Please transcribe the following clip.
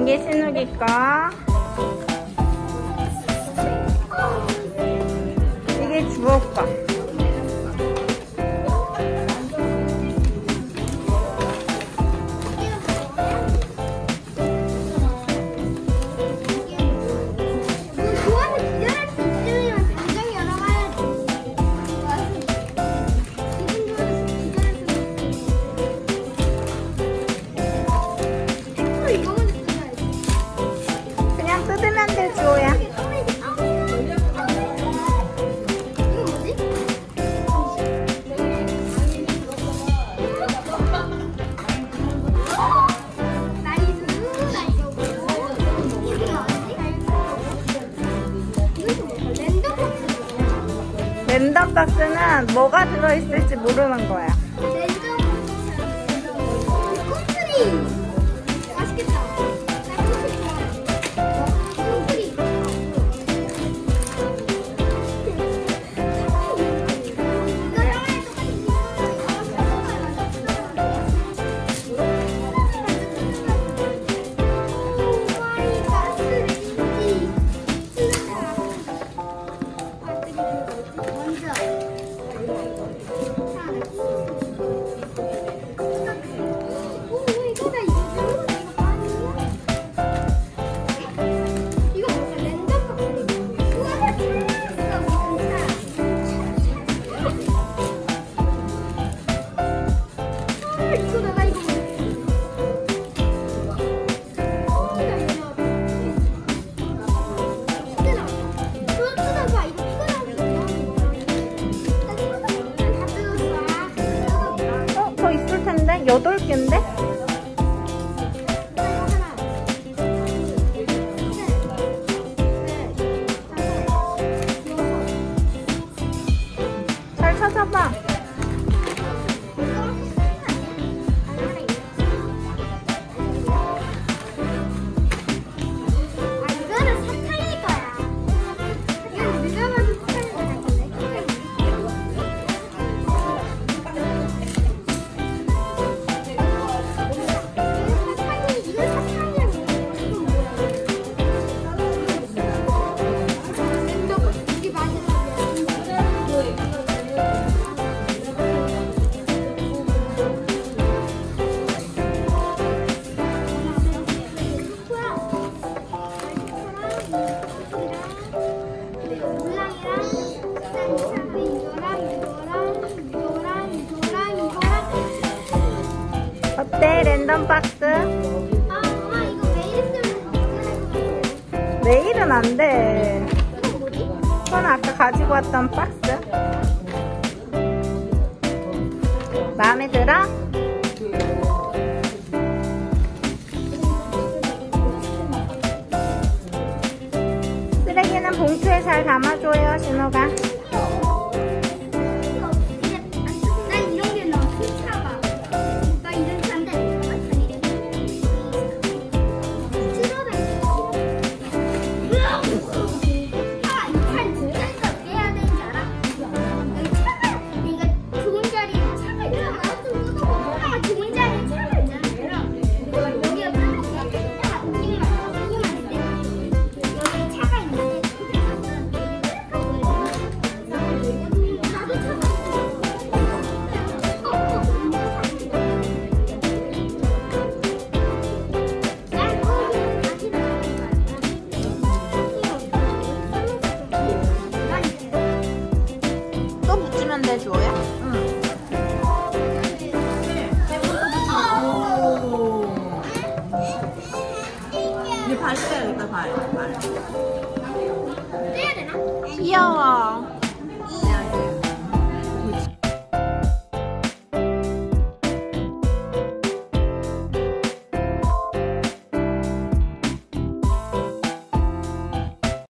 이게 신욱이 거. 이게 주호 거. 그냥 뜯으면 돼, 주호야. 랜덤 박스는 뭐가 들어있을지 모르는 거야. 맛있겠다. 더 있을 텐데? 8개인데? 잘 찾아봐. 어때? 랜덤 박스? 엄마 이거 매일 쓰면 내일은 안 돼. 이거 뭐지? 그건 아까 가지고 왔던 박스. 마음에 들어? 쓰레기는 봉투에 잘 담아줘요, 신호가. 난 이런 게 너무 싫다가 나 이런 잔데 이판 진짜 어떻게 해야 되는지 알아? 여기 차가 네가 좋은 자리에 차가 있잖아. 좋은 자리에 차가 있잖아. 여기가 파란색 차가 여기만 있는데 여기 차가 있는데 나도 차가 또 붙이면 돼, 주호야? 응. 이제 발 떼야겠다, 발. 떼야 되나? 귀여워.